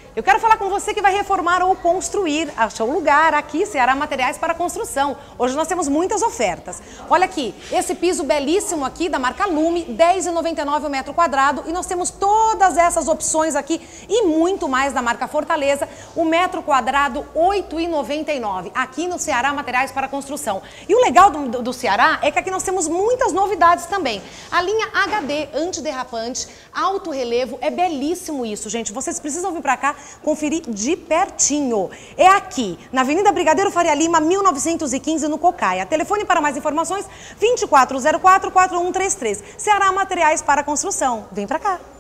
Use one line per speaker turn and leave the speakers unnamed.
Eu quero falar com você que vai reformar ou construir. Achou o lugar aqui, Ceará Materiais para Construção. Hoje nós temos muitas ofertas. Olha aqui, esse piso belíssimo aqui da marca Lume, R$10,99 o metro quadrado. E nós temos todas essas opções aqui e muito mais da marca Fortaleza. O metro quadrado, R$8,99. Aqui no Ceará Materiais para Construção. E o legal do Ceará é que aqui nós temos muitas novidades também. A linha HD antiderrapante, alto relevo, é belíssimo isso, gente. Vocês precisam vir para cá conferir de pertinho. É aqui, na Avenida Brigadeiro Faria Lima, 1915, no Cocaia. Telefone para mais informações, 2404-4133. Ceará Materiais para Construção. Vem para cá.